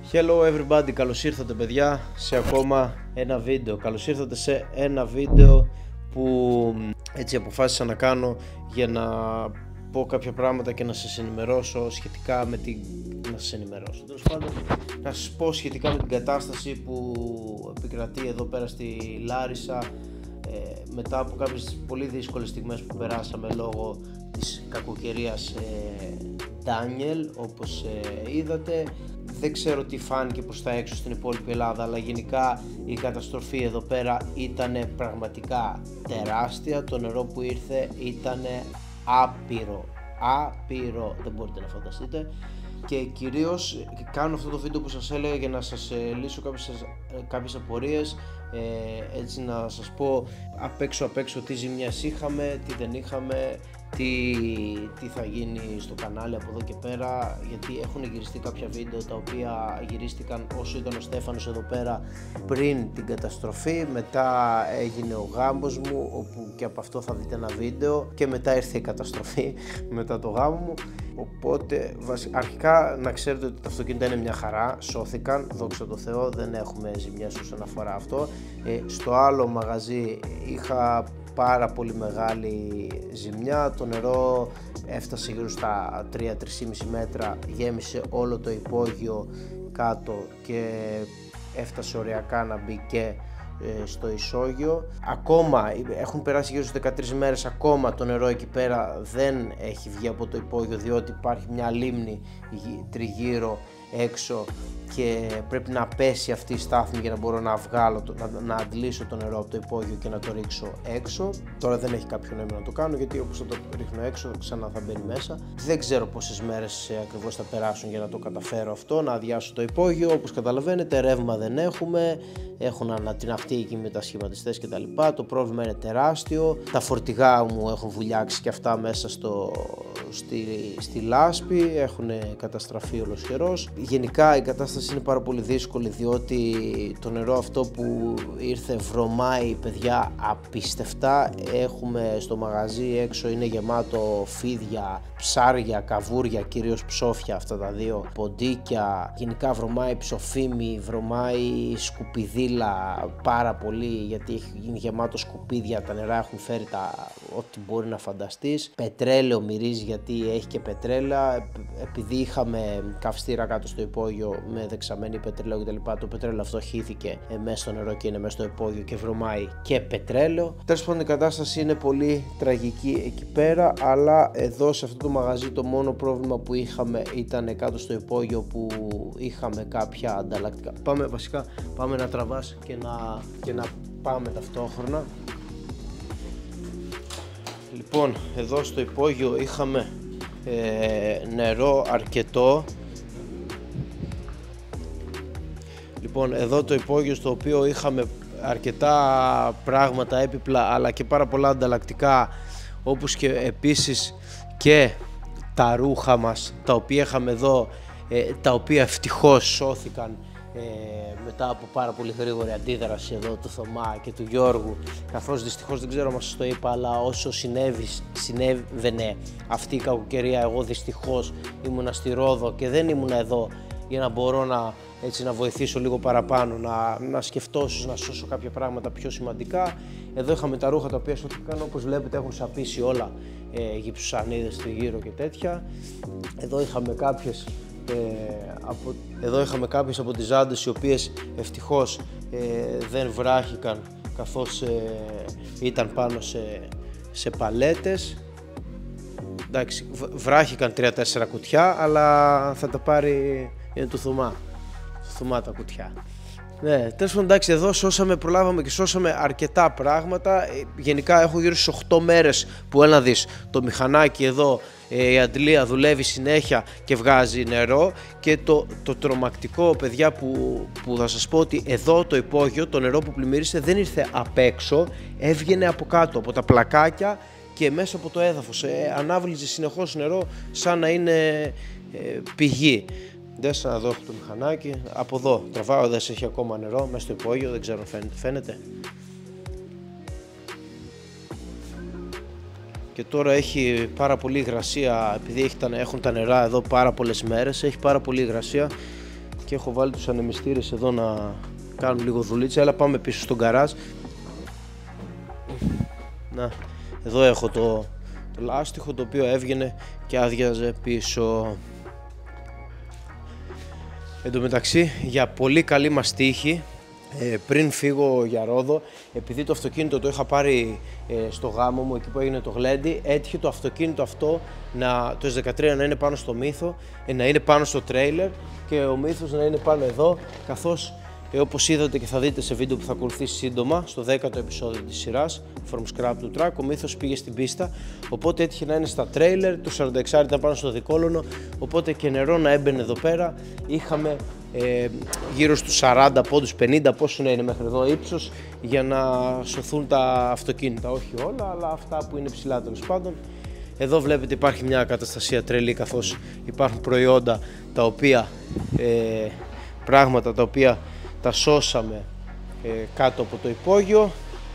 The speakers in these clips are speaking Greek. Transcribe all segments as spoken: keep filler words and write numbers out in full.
Hello everybody, καλώς ήρθατε παιδιά σε ακόμα ένα βίντεο. Καλώς ήρθατε σε ένα βίντεο που έτσι αποφάσισα να κάνω για να πω κάποια πράγματα και να σας ενημερώσω σχετικά με την... να σας ενημερώσω, τέλος πάντων, να σας πω σχετικά με την κατάσταση που επικρατεί εδώ πέρα στη Λάρισα ε, μετά από κάποιες πολύ δύσκολες στιγμές που περάσαμε λόγω της κακοκαιρίας ε, Daniel, όπως ε, είδατε. Δεν ξέρω τι φάνηκε προς τα έξω στην υπόλοιπη Ελλάδα, αλλά γενικά η καταστροφή εδώ πέρα ήταν πραγματικά τεράστια. Το νερό που ήρθε ήταν άπειρο, άπειρο, δεν μπορείτε να φανταστείτε. Και κυρίως κάνω αυτό το βίντεο που σας έλεγα για να σας ε, λύσω κάποιες, κάποιες απορίες, ε, έτσι να σας πω απ' έξω απ' έξω τι ζημιές είχαμε, τι δεν είχαμε, τι, τι θα γίνει στο κανάλι από εδώ και πέρα, γιατί έχουν γυριστεί κάποια βίντεο τα οποία γυρίστηκαν όσο ήταν ο Στέφανος εδώ πέρα πριν την καταστροφή. Μετά έγινε ο γάμος μου, όπου και από αυτό θα δείτε ένα βίντεο, και μετά ήρθε η καταστροφή μετά το γάμο μου. Οπότε αρχικά να ξέρετε ότι τα αυτοκίνητα είναι μια χαρά, σώθηκαν, δόξα τω Θεώ, δεν έχουμε ζημιές όσον αφορά αυτό. Ε, στο άλλο μαγαζί είχα πάρα πολύ μεγάλη ζημιά, το νερό έφτασε γύρω στα τρία με τρία κόμμα πέντε μέτρα, γέμισε όλο το υπόγειο κάτω και έφτασε οριακά να μπει και στο ισόγειο. Ακόμα έχουν περάσει γύρω στις δεκατρείς μέρες, ακόμα το νερό εκεί πέρα δεν έχει βγει από το υπόγειο, διότι υπάρχει μια λίμνη τριγύρω έξω και πρέπει να πέσει αυτή η στάθμη για να μπορώ να βγάλω, να, να αντλήσω το νερό από το υπόγειο και να το ρίξω έξω. Τώρα δεν έχει κάποιο νόημα να το κάνω, γιατί όπως θα το ρίχνω έξω ξανά θα μπαίνει μέσα. Δεν ξέρω πόσες μέρες ακριβώς θα περάσουν για να το καταφέρω αυτό, να αδειάσω το υπόγειο. Όπως καταλαβαίνετε, ρεύμα δεν έχουμε, έχουν ανατιναχτεί εκεί οι μετασχηματιστές κτλ. Το πρόβλημα είναι τεράστιο. Τα φορτηγά μου έχουν βουλιάξει και αυτά μέσα στο, στη, στη λάσπη, έχουν καταστραφεί ολοσχερός. Γενικά η κατάσταση είναι πάρα πολύ δύσκολη, διότι το νερό αυτό που ήρθε βρωμάει παιδιά απίστευτα. Έχουμε στο μαγαζί έξω, είναι γεμάτο φίδια, ψάρια, καβούρια, κυρίως ψόφια αυτά τα δύο, ποντίκια. Γενικά βρωμάει ψοφίμι, βρωμάει σκουπιδίλα πάρα πολύ, γιατί έχει γίνει γεμάτο σκουπίδια, τα νερά έχουν φέρει τα ό,τι μπορεί να φανταστείς. Πετρέλαιο μυρίζει, γιατί έχει και πετρέλα, επειδή είχαμε καυστήρα κάτω στο υπόγειο με δεξαμένη πετρέλαιο κτλ. Το πετρέλαιο αυτό χύθηκε μέσα στο νερό και είναι μέσα στο υπόγειο και βρωμάει και πετρέλαιο. Τέλος πάντων, η κατάσταση είναι πολύ τραγική εκεί πέρα, αλλά εδώ σε αυτό το μαγαζί το μόνο πρόβλημα που είχαμε ήταν κάτω στο υπόγειο, που είχαμε κάποια ανταλλακτικά. Πάμε βασικά, πάμε να τραβάς και να, και να πάμε ταυτόχρονα. Λοιπόν, εδώ στο υπόγειο είχαμε ε, νερό αρκετό. Λοιπόν, εδώ το υπόγειο στο οποίο είχαμε αρκετά πράγματα, έπιπλα, αλλά και πάρα πολλά ανταλλακτικά, όπως και επίσης και τα ρούχα μας, τα οποία είχαμε εδώ, ε, τα οποία ευτυχώς σώθηκαν ε, μετά από πάρα πολύ γρήγορη αντίδραση εδώ του Θωμά και του Γιώργου, καθώς δυστυχώς, δεν ξέρω αν σας το είπα, αλλά όσο συνέβη, συνέβαινε αυτή η κακοκαιρία, εγώ δυστυχώς ήμουνα στη Ρόδο και δεν ήμουνα εδώ για να μπορώ να, έτσι, να βοηθήσω λίγο παραπάνω, να, να σκεφτώ, να σώσω κάποια πράγματα πιο σημαντικά. Εδώ είχαμε τα ρούχα τα οποία σώθηκαν, όπως βλέπετε έχουν σαπίσει όλα, ε, γυψουσανίδες στο γύρο και τέτοια. Εδώ είχαμε κάποιες ε, από, εδώ είχαμε κάποιες από τις ζάντες, οι οποίες ευτυχώς ε, δεν βράχηκαν, καθώς ε, ήταν πάνω σε, σε παλέτες. Εντάξει, βράχηκαν τρία τέσσερα κουτιά, αλλά θα τα πάρει, είναι του Θωμά, του Θωμά τα κουτιά. Ναι, τέλος πάντων, εντάξει, εδώ σώσαμε, προλάβαμε και σώσαμε αρκετά πράγματα. Γενικά έχω γύρω στις οκτώ μέρες που, έλα δεις, το μηχανάκι εδώ, η αντλία δουλεύει συνέχεια και βγάζει νερό. Και το, το τρομακτικό, παιδιά, που, που θα σας πω, ότι εδώ το υπόγειο, το νερό που πλημμύρισε δεν ήρθε απ' έξω, έβγαινε από κάτω, από τα πλακάκια και μέσα από το έδαφος. Ε, ανάβληζε συνεχώς νερό σαν να είναι ε, πηγή. Δες εδώ το μηχανάκι, από εδώ τραβάω, δες, έχει ακόμα νερό μέσα στο υπόγειο, δεν ξέρω αν φαίνεται, φαίνεται. Και τώρα έχει πάρα πολύ υγρασία, επειδή έχει τα, έχουν τα νερά εδώ πάρα πολλές μέρες, έχει πάρα πολύ υγρασία και έχω βάλει τους ανεμιστήρες εδώ να κάνουν λίγο δουλίτσα. Έλα πάμε πίσω στον γκαράζ. Να, εδώ έχω το, το λάστιχο το οποίο έβγαινε και άδειαζε πίσω. Εν τω μεταξύ, για πολύ καλή μας τύχη, ε, πριν φύγω για Ρόδο, επειδή το αυτοκίνητο το είχα πάρει ε, στο γάμο μου, εκεί που έγινε το γλέντι, έτυχε το αυτοκίνητο αυτό, να, το ες δεκατρία, να είναι πάνω στο μύθο, ε, να είναι πάνω στο τρέιλερ και ο μύθος να είναι πάνω εδώ, καθώς ε, όπως είδατε και θα δείτε σε βίντεο που θα ακολουθήσει σύντομα, στο δέκατο επεισόδιο της σειράς From Scrap to Track, ο μύθος πήγε στην πίστα, οπότε έτυχε να είναι στα τρέιλερ, το σαράντα έξι ήταν πάνω στο δικόλωνο, οπότε και νερό να έμπαινε εδώ πέρα. Είχαμε ε, γύρω στους σαράντα πόντους, πενήντα πόσο να είναι μέχρι εδώ ύψος, για να σωθούν τα αυτοκίνητα, όχι όλα, αλλά αυτά που είναι ψηλά τέλος πάντων. Εδώ βλέπετε υπάρχει μια καταστασία τρελή, καθώς υπάρχουν προϊόντα τα οποία, ε, πράγματα τα οποία τα σώσαμε ε, κάτω από το υπόγειο.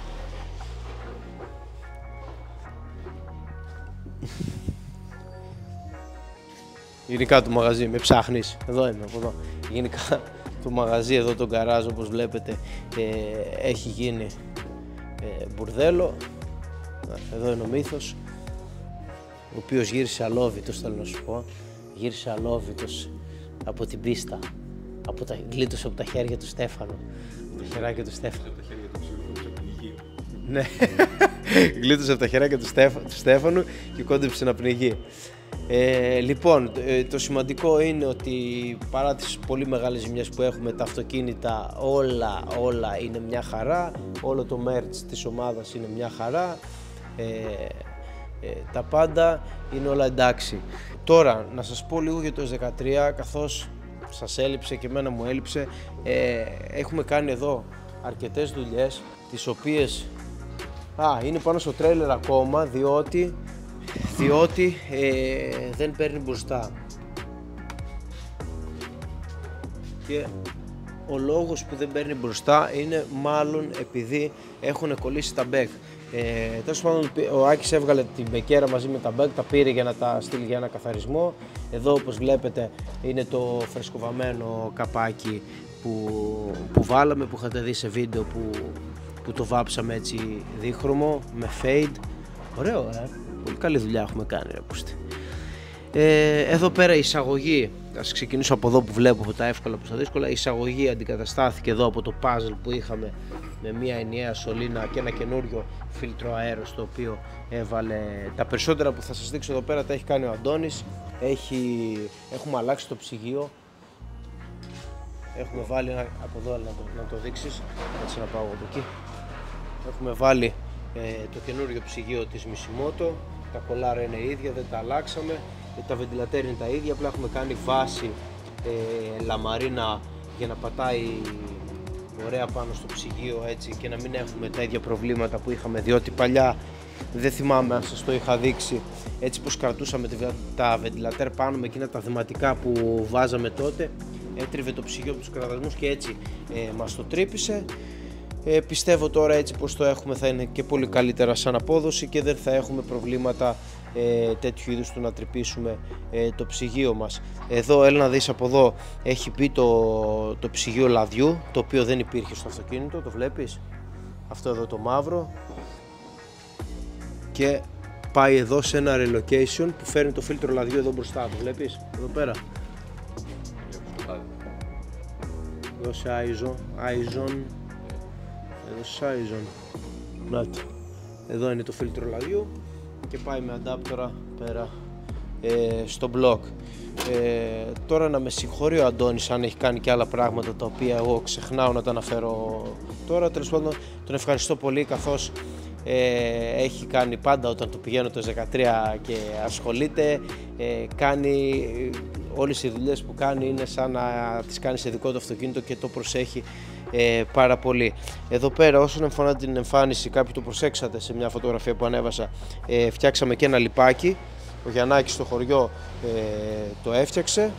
Γενικά το μαγαζί, με ψάχνεις, εδώ είμαι, από εδώ. Γενικά το μαγαζί εδώ, το γκαράζ, όπως βλέπετε, ε, έχει γίνει ε, μπουρδέλο. Εδώ είναι ο μύθος, ο οποίος γύρισε αλόβητος, θέλω να σου πω. Γύρισε αλόβητος από την πίστα, από τα, γλίτωσε από τα χέρια του Στέφανου. Τα χεράκια του Στέφανου. Από τα χέρια του πνιγεί. Ναι, γλίτωσε από τα χεράκια του, Στέφα, του Στέφανου και κόντεψε να πνιγεί. Ε, λοιπόν, το σημαντικό είναι ότι παρά τις πολύ μεγάλες ζημιές που έχουμε, τα αυτοκίνητα όλα, όλα είναι μια χαρά, όλο το merch της ομάδας είναι μια χαρά, ε, ε, τα πάντα είναι όλα εντάξει. Τώρα, να σας πω λίγο για το ες δεκατρία, καθώς σας έλειψε και εμένα μου έλειψε. Ε, έχουμε κάνει εδώ αρκετές δουλειές, τις οποίες α, είναι πάνω στο τρέιλερ ακόμα, διότι διότι ε, δεν παίρνει μπροστά. Και ο λόγος που δεν παίρνει μπροστά είναι μάλλον επειδή έχουν κολλήσει τα μπέκ. Ε, τέλος πάντων, ο Άκης έβγαλε την μπεκέρα μαζί με τα μπέκ, τα πήρε για να τα στείλει για ένα καθαρισμό. Εδώ, όπως βλέπετε, είναι το φρεσκοβαμένο καπάκι που, που βάλαμε, που είχατε δει σε βίντεο που, που το βάψαμε έτσι δίχρωμο με fade. Ωραίο, ε! Πολύ καλή δουλειά έχουμε κάνει, ρε πούστη. Ε, εδώ πέρα η εισαγωγή, ας ξεκινήσω από εδώ που βλέπω, από τα εύκολα προς τα δύσκολα. Η εισαγωγή αντικαταστάθηκε εδώ από το puzzle που είχαμε με μια ενιαία σωλήνα και ένα καινούριο φίλτρο αέρος, το οποίο έβαλε. Τα περισσότερα που θα σας δείξω εδώ πέρα τα έχει κάνει ο Αντώνης. Έχει, έχουμε αλλάξει το ψυγείο. Έχουμε βάλει ένα, από εδώ να το, να το δείξεις, έτσι να πάω από εκεί. Έχουμε βάλει ε, το καινούριο ψυγείο της Mishimoto. Τα κολάρα είναι ίδια, δεν τα αλλάξαμε. Τα βεντιλατέρ είναι τα ίδια, απλά έχουμε κάνει βάση ε, λαμαρίνα για να πατάει ωραία πάνω στο ψυγείο, έτσι, και να μην έχουμε τα ίδια προβλήματα που είχαμε, διότι παλιά, δεν θυμάμαι αν σας το είχα δείξει, έτσι πως κρατούσαμε τα βεντιλατέρ πάνω με εκείνα τα δεματικά που βάζαμε τότε, έτριβε το ψυγείο από τους κραδασμούς και έτσι ε, μας το τρύπησε. Ε, πιστεύω τώρα έτσι πως το έχουμε θα είναι και πολύ καλύτερα σαν απόδοση και δεν θα έχουμε προβλήματα ε, τέτοιου είδους του να τρυπήσουμε ε, το ψυγείο μας. Εδώ, έλα να δεις από εδώ, έχει μπει το, το ψυγείο λαδιού, το οποίο δεν υπήρχε στο αυτοκίνητο, το βλέπεις, αυτό εδώ το μαύρο, και πάει εδώ σε ένα relocation που φέρνει το φίλτρο λαδιού εδώ μπροστά, το βλέπεις, εδώ πέρα. Εδώ σε Aizon, Aizon. Εδώ Saison. Να το. Εδώ είναι το φίλτρο λαδιού και πάει με αντάπτορα πέρα ε, στο block. Ε, τώρα να με συγχωρεί ο Αντώνης αν έχει κάνει και άλλα πράγματα τα οποία εγώ ξεχνάω να τα αναφέρω τώρα. Τέλος πάντων, τον ευχαριστώ πολύ, καθώς ε, έχει κάνει πάντα όταν το πηγαίνω το δεκατρία και ασχολείται, ε, κάνει όλες οι δουλειές που κάνει είναι σαν να τις κάνει σε δικό του αυτοκίνητο και το προσέχει Ε, πάρα πολύ. Εδώ πέρα, όσον αφορά την εμφάνιση, κάποιοι το προσέξατε σε μια φωτογραφία που ανέβασα, ε, φτιάξαμε και ένα λιπάκι. Ο Γιαννάκης στο χωριό ε, το έφτιαξε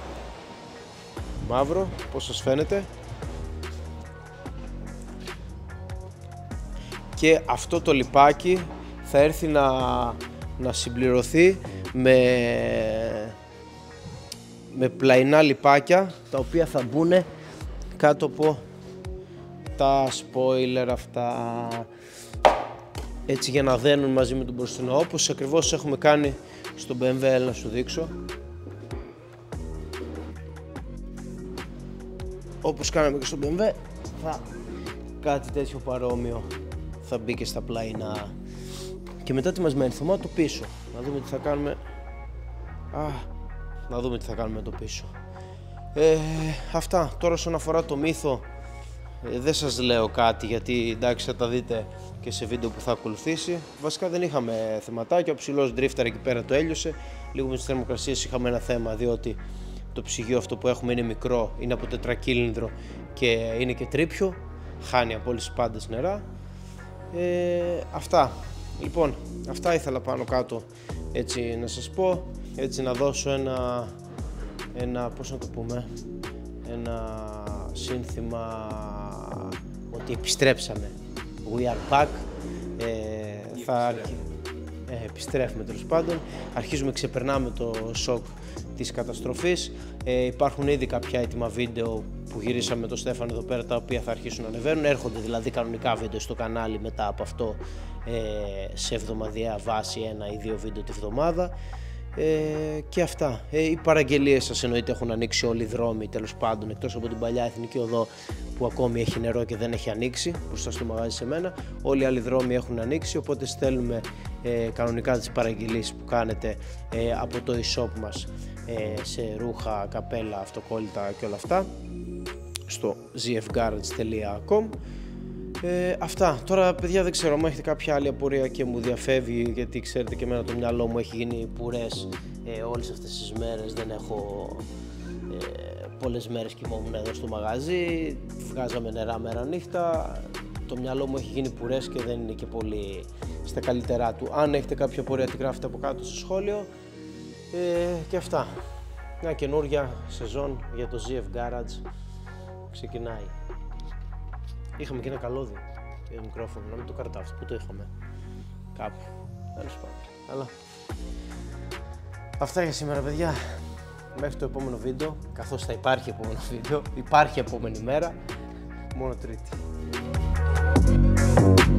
μαύρο, πώς σας φαίνεται, και αυτό το λιπάκι θα έρθει να, να συμπληρωθεί με, με πλαϊνά λιπάκια, τα οποία θα μπουν κάτω από τα spoiler αυτά, έτσι για να δένουν μαζί με τον μπροστινό, όπως ακριβώς έχουμε κάνει στο μπι εμ ντάμπλιου. Να σου δείξω, όπως κάναμε και στο μπι εμ ντάμπλιου, θα κάτι τέτοιο παρόμοιο θα μπει και στα πλαϊνά. Και μετά τι μας μένει, θωμά το πίσω, να δούμε τι θα κάνουμε. Α, να δούμε τι θα κάνουμε το πίσω. Ε, αυτά. Τώρα όσον αφορά το μύθο, ε, δεν σας λέω κάτι, γιατί εντάξει θα τα δείτε και σε βίντεο που θα ακολουθήσει. Βασικά δεν είχαμε θεματάκια, ο ψηλός ντρίφταρ εκεί πέρα το έλειωσε. Λίγο με τις θερμοκρασίες είχαμε ένα θέμα, διότι το ψυγείο αυτό που έχουμε είναι μικρό, είναι από τετρακύλινδρο και είναι και τρίπιο, χάνει από όλες τις πάντες νερά. Ε, αυτά. Λοιπόν, αυτά ήθελα πάνω κάτω έτσι να σας πω, έτσι να δώσω ένα, ένα πώς να το πούμε, ένα σύνθημα ότι επιστρέψαμε. We are back. Ε, θα αρχι... ε, επιστρέφουμε τέλος πάντων. Αρχίζουμε, ξεπερνάμε το σοκ της καταστροφής. Ε, υπάρχουν ήδη κάποια έτοιμα βίντεο που γυρίσαμε με τον Στέφανο εδώ πέρα, τα οποία θα αρχίσουν να ανεβαίνουν. Έρχονται δηλαδή κανονικά βίντεο στο κανάλι μετά από αυτό, ε, σε εβδομαδιαία βάση, ένα ή δύο βίντεο τη βδομάδα. Ε, και αυτά. Ε, οι παραγγελίες σας εννοείται έχουν ανοίξει όλοι οι δρόμοι, τέλος πάντων, εκτός από την παλιά Εθνική Οδό που ακόμη έχει νερό και δεν έχει ανοίξει, μπροστά στο μαγάζι σε μένα. Όλοι οι άλλοι δρόμοι έχουν ανοίξει, οπότε στέλνουμε ε, κανονικά τις παραγγελίες που κάνετε ε, από το e-shop μας, ε, σε ρούχα, καπέλα, αυτοκόλλητα και όλα αυτά, στο ζι εφ γκάραντζ τελεία κομ. Ε, αυτά. Τώρα παιδιά δεν ξέρω, αν έχετε κάποια άλλη απορία και μου διαφεύγει, γιατί ξέρετε και εμένα το μυαλό μου έχει γίνει πουρές ε, όλες αυτές τις μέρες. Δεν έχω ε, πολλές μέρες κοιμόμουν εδώ στο μαγαζί, βγάζαμε νερά μέρα νύχτα, το μυαλό μου έχει γίνει πουρές και δεν είναι και πολύ στα καλύτερά του. Αν έχετε κάποια απορία τη γράφετε από κάτω στο σχόλιο. Ε, και αυτά. Μια καινούρια σεζόν για το ζι εφ Garage ξεκινάει. Είχαμε και ένα καλώδιο για το μικρόφωνο, να μην το κρατάω, πού το είχαμε, κάπου, τέλος πάντων. Αλλά αυτά για σήμερα παιδιά, μέχρι το επόμενο βίντεο, καθώς θα υπάρχει επόμενο βίντεο, υπάρχει επόμενη μέρα, μόνο Τρίτη.